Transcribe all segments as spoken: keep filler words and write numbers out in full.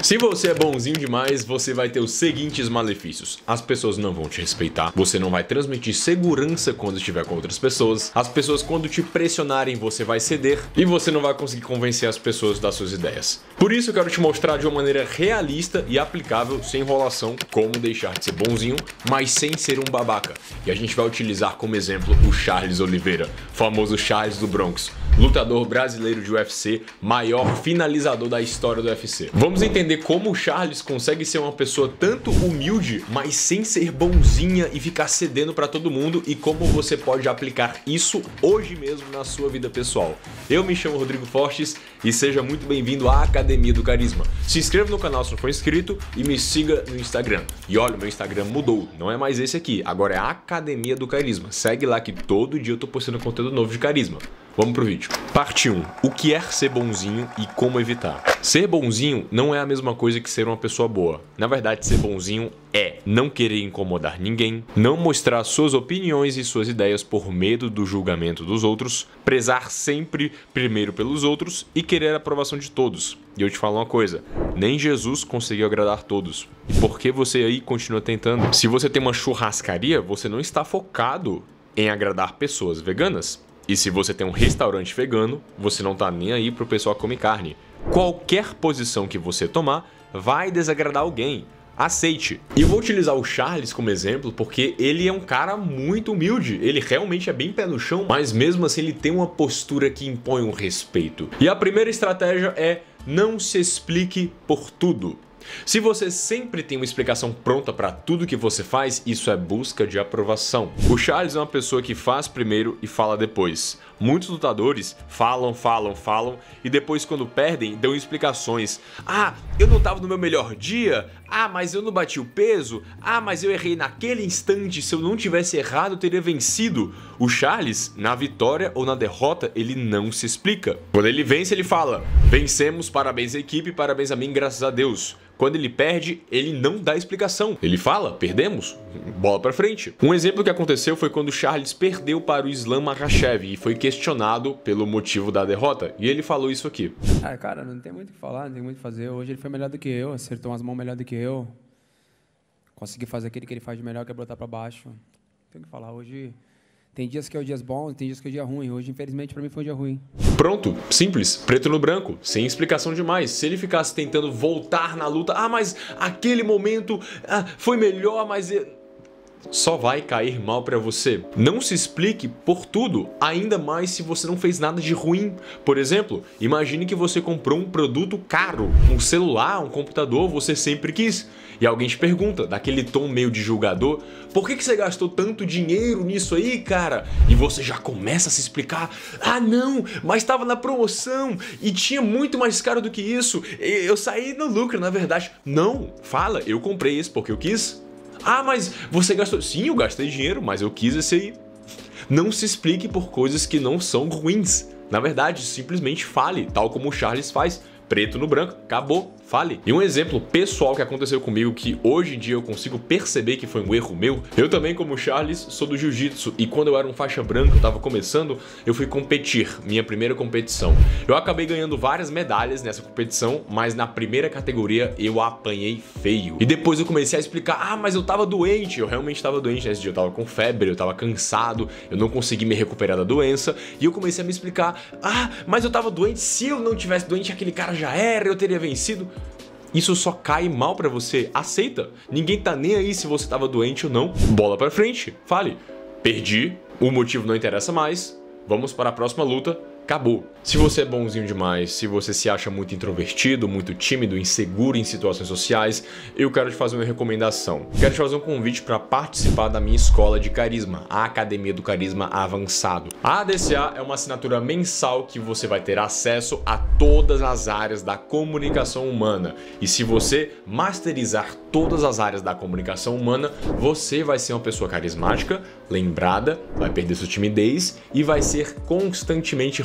Se você é bonzinho demais, você vai ter os seguintes malefícios. As pessoas não vão te respeitar, você não vai transmitir segurança quando estiver com outras pessoas, as pessoas quando te pressionarem você vai ceder e você não vai conseguir convencer as pessoas das suas ideias. Por isso eu quero te mostrar de uma maneira realista e aplicável, sem enrolação, como deixar de ser bonzinho, mas sem ser um babaca. E a gente vai utilizar como exemplo o Charles Oliveira, famoso Charles do Bronx, lutador brasileiro de U F C, maior finalizador da história do U F C. Vamos entender como o Charles consegue ser uma pessoa tanto humilde, mas sem ser bonzinha e ficar cedendo pra todo mundo, e como você pode aplicar isso hoje mesmo na sua vida pessoal. Eu me chamo Rodrigo Fortes e seja muito bem-vindo à Academia do Carisma. Se inscreva no canal se não for inscrito e me siga no Instagram. E olha, meu Instagram mudou, não é mais esse aqui, agora é a Academia do Carisma. Segue lá que todo dia eu tô postando conteúdo novo de carisma. Vamos pro vídeo. Parte um. O que é ser bonzinho e como evitar? Ser bonzinho não é a mesma coisa que ser uma pessoa boa. Na verdade, ser bonzinho é não querer incomodar ninguém, não mostrar suas opiniões e suas ideias por medo do julgamento dos outros, prezar sempre primeiro pelos outros e querer a aprovação de todos. E eu te falo uma coisa, nem Jesus conseguiu agradar todos. E por que você aí continua tentando? Se você tem uma churrascaria, você não está focado em agradar pessoas veganas. E se você tem um restaurante vegano, você não tá nem aí pro pessoal comer carne. Qualquer posição que você tomar vai desagradar alguém. Aceite. E eu vou utilizar o Charles como exemplo porque ele é um cara muito humilde. Ele realmente é bem pé no chão, mas mesmo assim ele tem uma postura que impõe um respeito. E a primeira estratégia é não se explique por tudo. Se você sempre tem uma explicação pronta para tudo que você faz, isso é busca de aprovação. O Charles é uma pessoa que faz primeiro e fala depois. Muitos lutadores falam, falam, falam e depois quando perdem dão explicações. Ah, eu não estava no meu melhor dia. Ah, mas eu não bati o peso. Ah, mas eu errei naquele instante. Se eu não tivesse errado, eu teria vencido. O Charles, na vitória ou na derrota, ele não se explica. Quando ele vence, ele fala: vencemos, parabéns à equipe, parabéns a mim, graças a Deus. Quando ele perde, ele não dá explicação. Ele fala, perdemos, bola pra frente. Um exemplo que aconteceu foi quando Charles perdeu para o Islam Makhachev e foi questionado pelo motivo da derrota. E ele falou isso aqui. Ah, cara, não tem muito o que falar, não tem muito o que fazer. Hoje ele foi melhor do que eu, acertou umas mãos melhor do que eu. Consegui fazer aquele que ele faz de melhor, que é botar pra baixo. Não tem o que falar. Hoje tem dias que é o dia bom, tem dias que é o dia ruim. Hoje, infelizmente, pra mim foi um dia ruim. Pronto, simples, preto no branco, sem explicação demais. Se ele ficasse tentando voltar na luta, ah, mas aquele momento ah, foi melhor, mas... só vai cair mal pra você. Não se explique por tudo, ainda mais se você não fez nada de ruim. Por exemplo, imagine que você comprou um produto caro, um celular, um computador, você sempre quis. E alguém te pergunta, daquele tom meio de julgador, por que que você gastou tanto dinheiro nisso aí, cara? E você já começa a se explicar, ah não, mas estava na promoção e tinha muito mais caro do que isso, eu saí no lucro, na verdade. Não, fala, eu comprei esse porque eu quis. Ah, mas você gastou... Sim, eu gastei dinheiro, mas eu quis esse aí. Não se explique por coisas que não são ruins. Na verdade, simplesmente fale, tal como o Charles faz. Preto no branco, acabou, fale. E um exemplo pessoal que aconteceu comigo, que hoje em dia eu consigo perceber que foi um erro meu. Eu também, como o Charles, sou do jiu-jitsu e quando eu era um faixa branca, eu tava começando, eu fui competir, minha primeira competição. Eu acabei ganhando várias medalhas nessa competição, mas na primeira categoria eu apanhei feio. E depois eu comecei a explicar, ah, mas eu tava doente, eu realmente tava doente nesse dia, eu tava com febre, eu tava cansado, eu não consegui me recuperar da doença, e eu comecei a me explicar, ah, mas eu tava doente, se eu não tivesse doente, aquele cara já era, eu teria vencido. Isso só cai mal pra você, aceita. Ninguém tá nem aí se você tava doente ou não. Bola pra frente, fale. Perdi, o motivo não interessa mais, vamos para a próxima luta. Acabou. Se você é bonzinho demais, se você se acha muito introvertido, muito tímido, inseguro em situações sociais, eu quero te fazer uma recomendação. Quero te fazer um convite para participar da minha escola de carisma, a Academia do Carisma Avançado. A A D C A é uma assinatura mensal que você vai ter acesso a todas as áreas da comunicação humana. E se você masterizar todas as áreas da comunicação humana, você vai ser uma pessoa carismática, lembrada, vai perder sua timidez e vai ser constantemente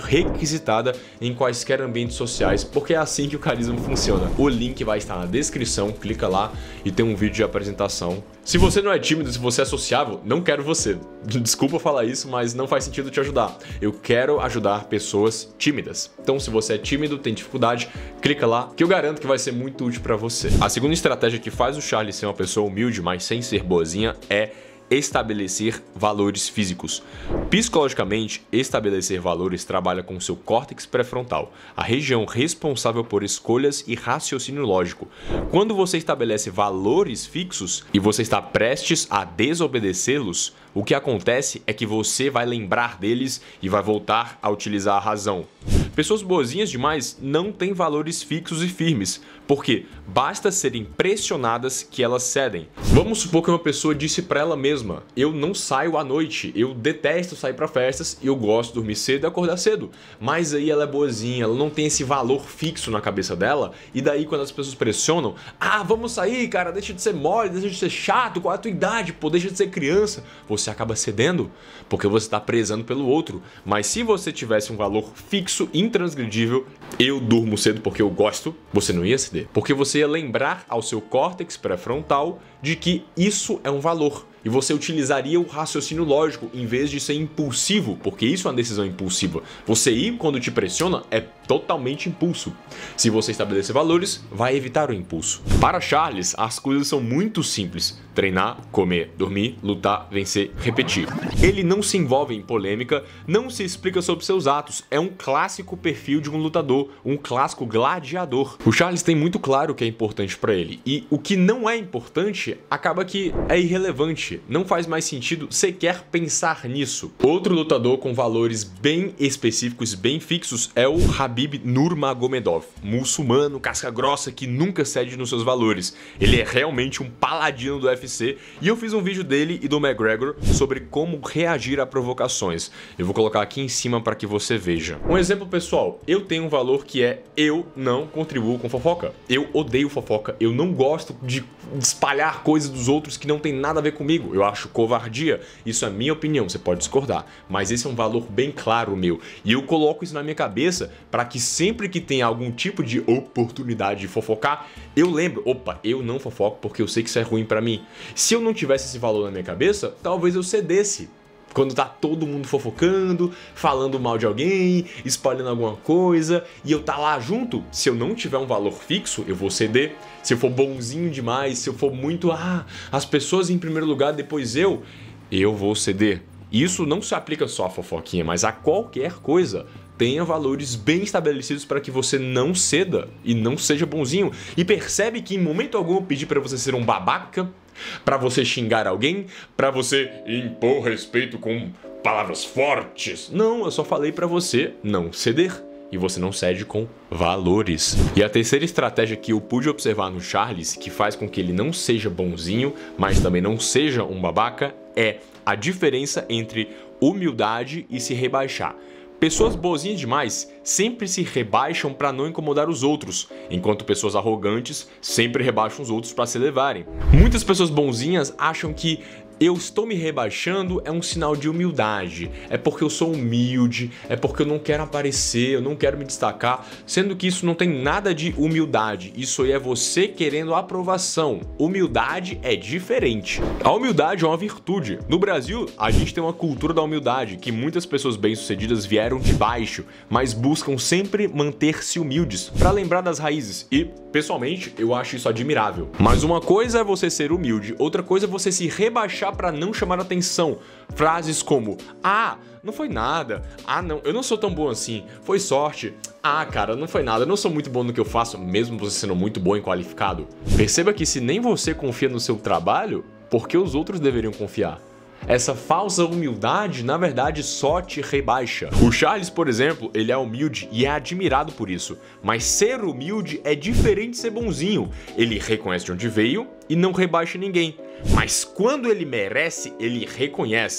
requisitada em quaisquer ambientes sociais, porque é assim que o carisma funciona. O link vai estar na descrição, clica lá e tem um vídeo de apresentação. Se você não é tímido, se você é sociável, não quero você. Desculpa falar isso, mas não faz sentido te ajudar. Eu quero ajudar pessoas tímidas. Então, se você é tímido, tem dificuldade, clica lá, que eu garanto que vai ser muito útil para você. A segunda estratégia que faz o Charlie ser uma pessoa humilde, mas sem ser boazinha, é estabelecer valores físicos. Psicologicamente, estabelecer valores trabalha com seu córtex pré-frontal, a região responsável por escolhas e raciocínio lógico. Quando você estabelece valores fixos e você está prestes a desobedecê-los, o que acontece é que você vai lembrar deles e vai voltar a utilizar a razão. Pessoas boazinhas demais não têm valores fixos e firmes, porque basta serem pressionadas que elas cedem. Vamos supor que uma pessoa disse para ela mesma: eu não saio à noite, eu detesto sair para festas e eu gosto de dormir cedo e acordar cedo. Mas aí ela é boazinha, ela não tem esse valor fixo na cabeça dela, e daí quando as pessoas pressionam: ah, vamos sair, cara, deixa de ser mole, deixa de ser chato, qual é a tua idade, pô, deixa de ser criança. Você acaba cedendo, porque você está prezando pelo outro. Mas se você tivesse um valor fixo, intransgredível, eu durmo cedo porque eu gosto, você não ia ceder. Porque você ia lembrar ao seu córtex pré-frontal de que isso é um valor. E você utilizaria o raciocínio lógico em vez de ser impulsivo, porque isso é uma decisão impulsiva. Você ir quando te pressiona é totalmente impulso. Se você estabelecer valores, vai evitar o impulso. Para Charles, as coisas são muito simples: treinar, comer, dormir, lutar, vencer, repetir. Ele não se envolve em polêmica, não se explica sobre seus atos. É um clássico perfil de um lutador, um clássico gladiador. O Charles tem muito claro o que é importante para ele, e o que não é importante acaba que é irrelevante. Não faz mais sentido sequer pensar nisso. Outro lutador com valores bem específicos, bem fixos, é o Khabib Nurmagomedov, muçulmano, casca grossa, que nunca cede nos seus valores. Ele é realmente um paladino do U F C, e eu fiz um vídeo dele e do McGregor sobre como reagir a provocações. Eu vou colocar aqui em cima para que você veja. Um exemplo pessoal: eu tenho um valor que é: eu não contribuo com fofoca. Eu odeio fofoca, eu não gosto de espalhar coisas dos outros que não tem nada a ver comigo. Eu acho covardia. Isso é minha opinião, você pode discordar, mas esse é um valor bem claro meu, e eu coloco isso na minha cabeça para que sempre que tem algum tipo de oportunidade de fofocar, eu lembro: opa, eu não fofoco porque eu sei que isso é ruim para mim. Se eu não tivesse esse valor na minha cabeça, talvez eu cedesse. Quando tá todo mundo fofocando, falando mal de alguém, espalhando alguma coisa, e eu tá lá junto, se eu não tiver um valor fixo, eu vou ceder. Se eu for bonzinho demais, se eu for muito, ah, as pessoas em primeiro lugar, depois eu, eu vou ceder. Isso não se aplica só a fofoquinha, mas a qualquer coisa. Tenha valores bem estabelecidos para que você não ceda e não seja bonzinho. E percebe que em momento algum eu pedi para você ser um babaca, para você xingar alguém, para você impor respeito com palavras fortes. Não, eu só falei para você não ceder. E você não cede com valores. E a terceira estratégia que eu pude observar no Charles, que faz com que ele não seja bonzinho, mas também não seja um babaca, é a diferença entre humildade e se rebaixar. Pessoas boazinhas demais sempre se rebaixam para não incomodar os outros, enquanto pessoas arrogantes sempre rebaixam os outros para se elevarem. Muitas pessoas bonzinhas acham que eu estou me rebaixando é um sinal de humildade, é porque eu sou humilde, é porque eu não quero aparecer, eu não quero me destacar, sendo que isso não tem nada de humildade, isso aí é você querendo aprovação. Humildade é diferente. A humildade é uma virtude. No Brasil, a gente tem uma cultura da humildade, que muitas pessoas bem-sucedidas vieram de baixo, mas buscam sempre manter-se humildes, para lembrar das raízes, e, pessoalmente, eu acho isso admirável. Mas uma coisa é você ser humilde, outra coisa é você se rebaixar para não chamar atenção. Frases como: ah, não foi nada, ah não, eu não sou tão bom assim, foi sorte, ah cara, não foi nada, eu não sou muito bom no que eu faço, mesmo você sendo muito bom e qualificado. Perceba que se nem você confia no seu trabalho, por que os outros deveriam confiar? Essa falsa humildade, na verdade, só te rebaixa. O Charles, por exemplo, ele é humilde e é admirado por isso. Mas ser humilde é diferente de ser bonzinho. Ele reconhece de onde veio e não rebaixa ninguém. Mas quando ele merece, ele reconhece.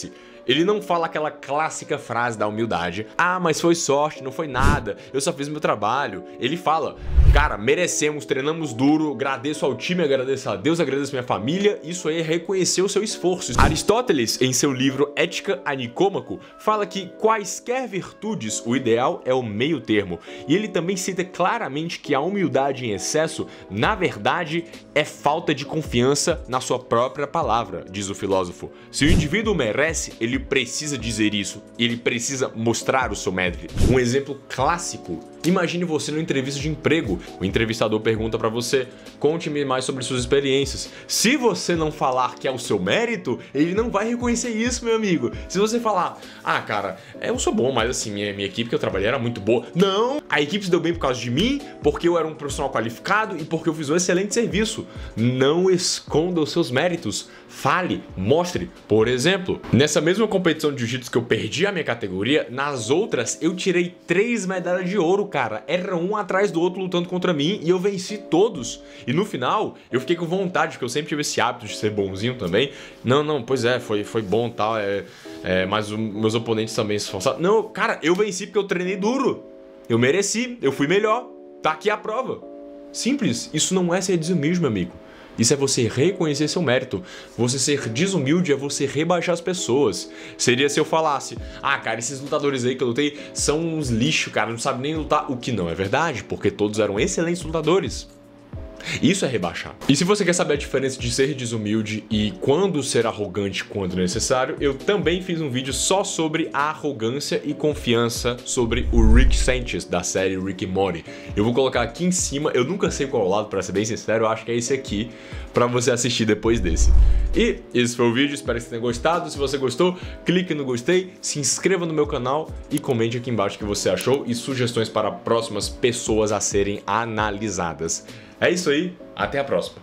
Ele não fala aquela clássica frase da humildade: ah, mas foi sorte, não foi nada, eu só fiz meu trabalho. Ele fala: cara, merecemos, treinamos duro, agradeço ao time, agradeço a Deus, agradeço a minha família. Isso aí é reconhecer o seu esforço. Aristóteles, em seu livro Ética a Nicômaco, fala que quaisquer virtudes, o ideal é o meio termo. E ele também cita claramente que a humildade em excesso, na verdade, é falta de confiança na sua própria palavra, diz o filósofo. Se o indivíduo merece, ele precisa dizer isso, ele precisa mostrar o seu mérito. Um exemplo clássico: imagine você numa entrevista de emprego. O entrevistador pergunta pra você: conte-me mais sobre suas experiências. Se você não falar que é o seu mérito, ele não vai reconhecer isso, meu amigo. Se você falar: ah, cara, eu sou bom, mas assim, minha, minha equipe que eu trabalhei era muito boa. Não! A equipe se deu bem por causa de mim, porque eu era um profissional qualificado e porque eu fiz um excelente serviço. Não esconda os seus méritos. Fale, mostre. Por exemplo, nessa mesma competição de jiu-jitsu que eu perdi a minha categoria, nas outras eu tirei três medalhas de ouro, cara. Era um atrás do outro lutando contra mim e eu venci todos. E no final, eu fiquei com vontade, porque eu sempre tive esse hábito de ser bonzinho também. Não, não, pois é, foi, foi bom e tal, é, é, mas os meus oponentes também se esforçaram. Não, cara, eu venci porque eu treinei duro. Eu mereci, eu fui melhor. Tá aqui a prova. Simples, isso não é ser desumilde, meu amigo. Isso é você reconhecer seu mérito. Você ser desumilde é você rebaixar as pessoas. Seria se eu falasse: ah, cara, esses lutadores aí que eu lutei são uns lixo, cara, não sabem nem lutar. O que não é verdade, porque todos eram excelentes lutadores. Isso é rebaixar. E se você quer saber a diferença de ser desumilde e quando ser arrogante quando necessário, eu também fiz um vídeo só sobre a arrogância e confiança sobre o Rick Sanchez, da série Rick and Morty. Eu vou colocar aqui em cima, eu nunca sei qual lado, pra ser bem sincero, eu acho que é esse aqui, pra você assistir depois desse. E esse foi o vídeo, espero que você tenha gostado. Se você gostou, clique no gostei, se inscreva no meu canal e comente aqui embaixo o que você achou e sugestões para próximas pessoas a serem analisadas. É isso aí, até a próxima.